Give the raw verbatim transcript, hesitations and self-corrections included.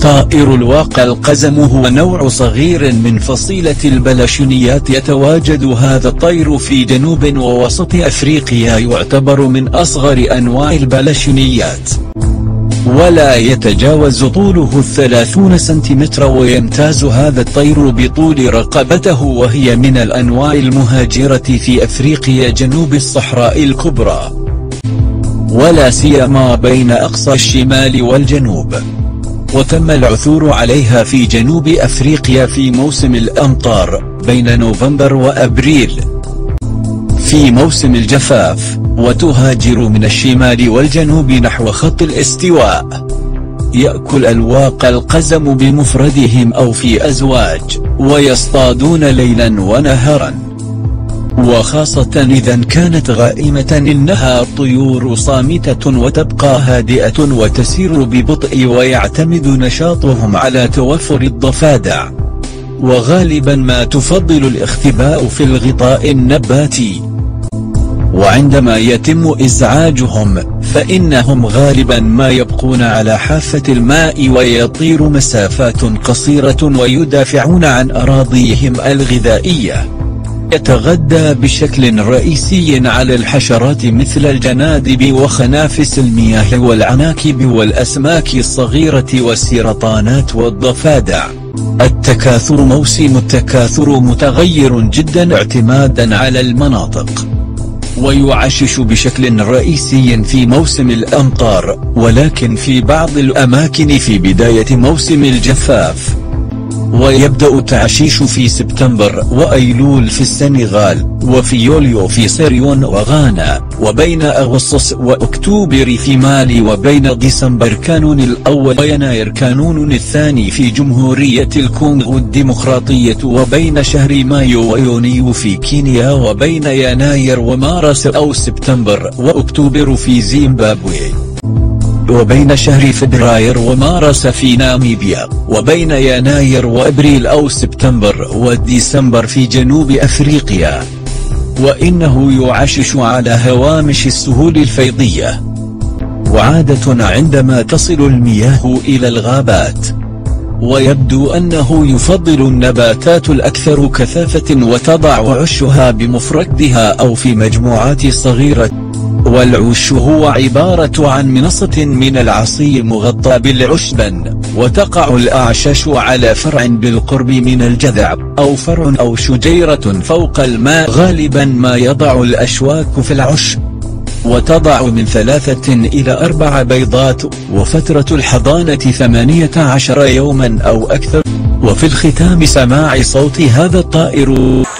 طائر الواقة القزم هو نوع صغير من فصيلة البلاشونيات. يتواجد هذا الطير في جنوب ووسط أفريقيا، يعتبر من أصغر أنواع البلاشونيات، ولا يتجاوز طوله الثلاثون سنتيمتر. ويمتاز هذا الطير بطول رقبته، وهي من الأنواع المهاجرة في أفريقيا جنوب الصحراء الكبرى، ولا سيما بين أقصى الشمال والجنوب. وتم العثور عليها في جنوب أفريقيا في موسم الأمطار بين نوفمبر وأبريل في موسم الجفاف، وتهاجر من الشمال والجنوب نحو خط الاستواء. يأكل الواقة القزم بمفردهم أو في أزواج، ويصطادون ليلا ونهارا، وخاصة إذا كانت غائمة. إنها طيور صامتة وتبقى هادئة وتسير ببطء، ويعتمد نشاطهم على توفر الضفادع، وغالبا ما تفضل الاختباء في الغطاء النباتي. وعندما يتم إزعاجهم فإنهم غالبا ما يبقون على حافة الماء، ويطير مسافات قصيرة، ويدافعون عن أراضيهم الغذائية. يتغذى بشكل رئيسي على الحشرات مثل الجنادب وخنافس المياه والعناكب والأسماك الصغيرة والسرطانات والضفادع. التكاثر موسم التكاثر متغير جدا اعتمادا على المناطق، ويعشش بشكل رئيسي في موسم الأمطار، ولكن في بعض الأماكن في بداية موسم الجفاف. ويبدأ التعشيش في سبتمبر وأيلول في السنغال، وفي يوليو في سيريون وغانا، وبين أغسطس وأكتوبر في مالي، وبين ديسمبر كانون الأول ويناير كانون الثاني في جمهورية الكونغو الديمقراطية، وبين شهر مايو ويونيو في كينيا، وبين يناير ومارس أو سبتمبر وأكتوبر في زيمبابوي، وبين شهر فبراير ومارس في ناميبيا، وبين يناير وأبريل أو سبتمبر وديسمبر في جنوب أفريقيا. وإنه يعشش على هوامش السهول الفيضية، وعادة عندما تصل المياه إلى الغابات. ويبدو أنه يفضل النباتات الأكثر كثافة، وتضع عشها بمفردها أو في مجموعات صغيرة. والعش هو عبارة عن منصة من العصي مغطى بالعشب، وتقع الأعشاش على فرع بالقرب من الجذع، أو فرع أو شجيرة فوق الماء. غالبا ما يضع الأشواك في العشب، وتضع من ثلاثة إلى أربع بيضات، وفترة الحضانة ثمانية عشر يوما أو أكثر. وفي الختام سماع صوت هذا الطائر.